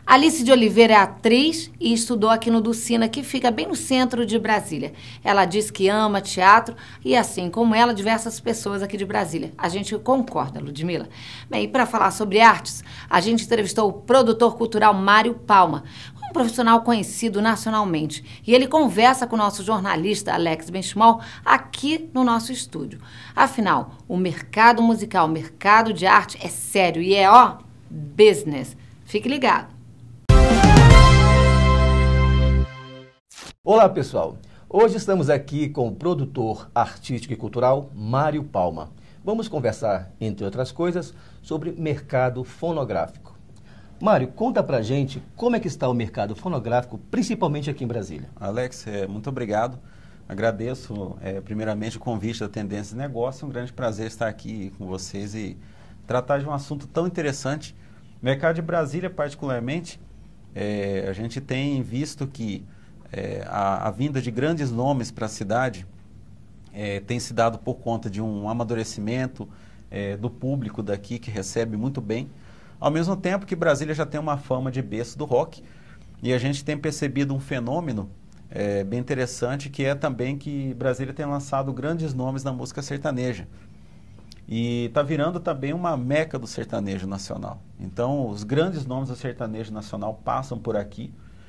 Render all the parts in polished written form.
Alice de Oliveira é atriz e estudou aqui no Ducina, que fica bem no centro de Brasília. Ela diz que ama teatro e, assim como ela, diversas pessoas aqui de Brasília. A gente concorda, Ludmila. Bem, e para falar sobre artes, a gente entrevistou o produtor cultural Mário Palma, um profissional conhecido nacionalmente. E ele conversa com o nosso jornalista Alex Benchimol aqui no nosso estúdio. Afinal, o mercado musical, o mercado de arte é sério e é, business. Fique ligado. Olá, pessoal. Hoje estamos aqui com o produtor artístico e cultural Mário Palma. Vamos conversar, entre outras coisas, sobre mercado fonográfico. Mário, conta pra gente como é que está o mercado fonográfico, principalmente aqui em Brasília. Alex, muito obrigado. Agradeço, primeiramente, o convite da Tendência de Negócio. É um grande prazer estar aqui com vocês e tratar de um assunto tão interessante. O mercado de Brasília, particularmente, a gente tem visto que a vinda de grandes nomes para a cidade tem se dado por conta de um amadurecimento do público daqui, que recebe muito bem, ao mesmo tempo que Brasília já tem uma fama de berço do rock, e a gente tem percebido um fenômeno bem interessante, que é também que Brasília tem lançado grandes nomes na música sertaneja, e está virando também uma meca do sertanejo nacional. Então, os grandes nomes do sertanejo nacional passam por aqui.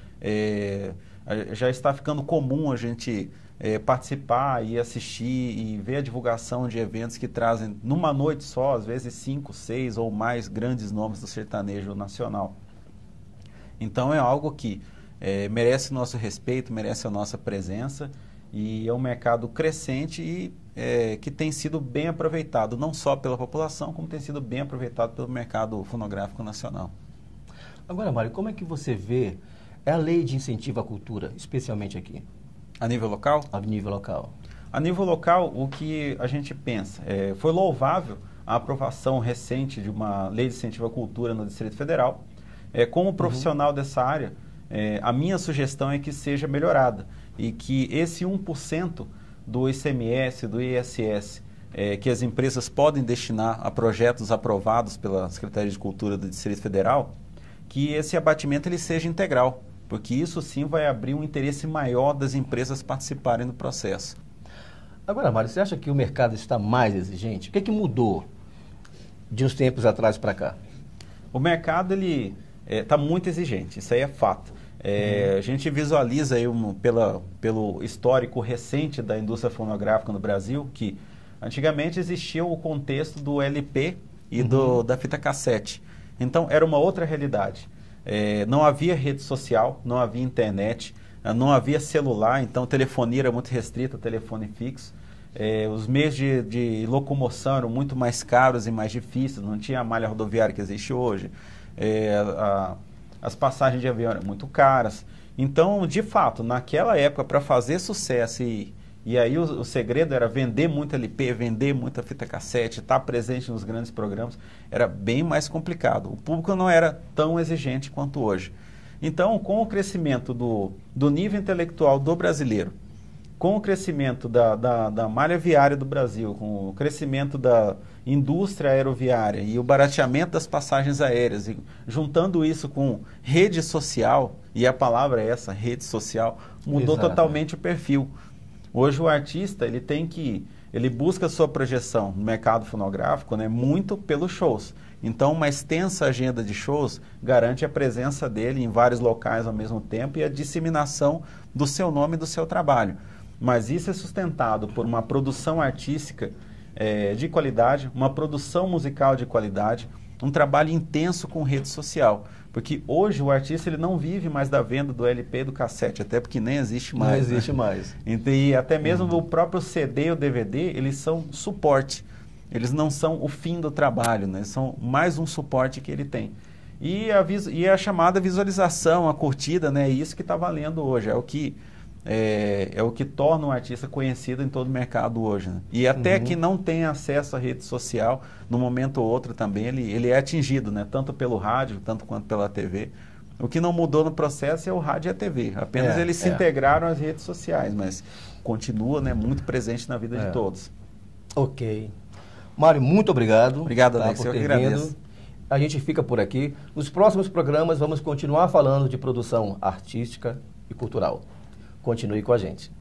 Já está ficando comum a gente participar e assistir e ver a divulgação de eventos que trazem numa noite só, às vezes 5, 6 ou mais grandes nomes do sertanejo nacional. Então é algo que merece nosso respeito, merece a nossa presença, e é um mercado crescente e que tem sido bem aproveitado, não só pela população, como tem sido bem aproveitado pelo mercado fonográfico nacional. Agora, Mário, como é que você vê a lei de incentivo à cultura, especialmente aqui? A nível local? A nível local. A nível local, o que a gente pensa? Foi louvável a aprovação recente de uma lei de incentivo à cultura no Distrito Federal. Como profissional dessa área, a minha sugestão é que seja melhorada e que esse 1% do ICMS, do ISS, que as empresas podem destinar a projetos aprovados pela Secretaria de Cultura do Distrito Federal, que esse abatimento ele seja integral, porque isso sim vai abrir um interesse maior das empresas participarem do processo. Agora, Mário, você acha que o mercado está mais exigente? O que é que mudou de uns tempos atrás para cá? O mercado ele está muito exigente, isso aí é fato. A gente visualiza aí pelo histórico recente da indústria fonográfica no Brasil, que antigamente existia o contexto do LP e da fita cassete. Então, era uma outra realidade. Não havia rede social, não havia internet, não havia celular, então telefonia era muito restrita, telefone fixo. Os meios de locomoção eram muito mais caros e mais difíceis, não tinha a malha rodoviária que existe hoje. As passagens de avião eram muito caras. Então, de fato, naquela época, para fazer sucesso, e aí o segredo era vender muito LP, vender muita fita cassete, estar presente nos grandes programas, era bem mais complicado. O público não era tão exigente quanto hoje. Então, com o crescimento do nível intelectual do brasileiro, com o crescimento da malha viária do Brasil, com o crescimento da indústria aeroviária e o barateamento das passagens aéreas, e juntando isso com rede social, e a palavra é essa, rede social, mudou totalmente o perfil. Hoje o artista ele busca a sua projeção no mercado fonográfico, né, muito pelos shows. Então, uma extensa agenda de shows garante a presença dele em vários locais ao mesmo tempo e a disseminação do seu nome e do seu trabalho. Mas isso é sustentado por uma produção artística de qualidade, uma produção musical de qualidade, um trabalho intenso com rede social. Porque hoje o artista ele não vive mais da venda do LP e do cassete, até porque nem existe mais. Não existe mais. E até mesmo o próprio CD e o DVD, eles são suporte. Eles não são o fim do trabalho, né? São mais um suporte que ele tem. E a chamada visualização, a curtida, né? É isso que está valendo hoje. É o que torna um artista conhecido em todo o mercado hoje, né? E até que não tem acesso à rede social, no momento ou outro também, ele é atingido, né? Tanto pelo rádio, tanto quanto pela TV. O que não mudou no processo é o rádio e a TV. Apenas eles se integraram às redes sociais, mas continua, né, muito presente na vida de todos. Ok. Mário, muito obrigado. Obrigado, Alex. Eu que agradeço. a gente fica por aqui. Nos próximos programas vamos continuar falando de produção artística e cultural. Continue com a gente.